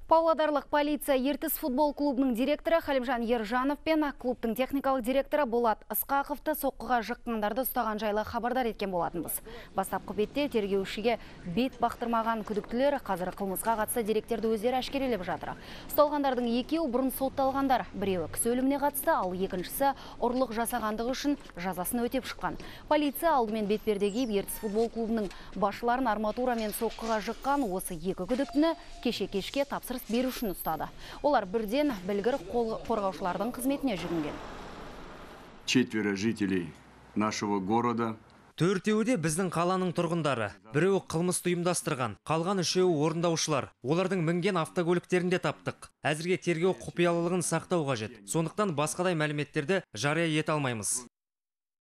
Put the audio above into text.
Павлодарлық полиция Ертіс футбол клубының директоры Халимжан Ержанов пен клубтың техникалық директоры Болат Ысқақовты соққыға жыққандарды ұстаған жайлы хабардар еткен болатынбыз. Бастапқы бетте тергеушіге бет бақтырмаған күдіктілер қазір қылмысқа қатысты деректерді өздері әшкерелеп жатыр. Ұсталғандардың екеуі бұрын сотталғандар, біреуі кісі өліміне қатысты, ал екіншісі ұрлық жасағандығы үшін жазасын өтеп шыққан. Полиция алдымен бетперде киіп Ертіс футбол клубының басшыларын арматурамен соққыға жыққан осы екі күдіктіні кешке тапсырыс берушін ұстады. Олар бірден білгір қорғаушылардың қызметіне жүгінген. 4 жителей нашего города. Төртеуі де біздің қаланың тұрғындары. Біреуі қылмысты ұйымдастырған, қалған үшеуі орындаушылар. Олардың мінген автокөліктерінде таптық. Әзірге тергеу құпиялылығын сақтау қажет. Сондықтан басқадай мәліметтерді жария ете алмаймыз.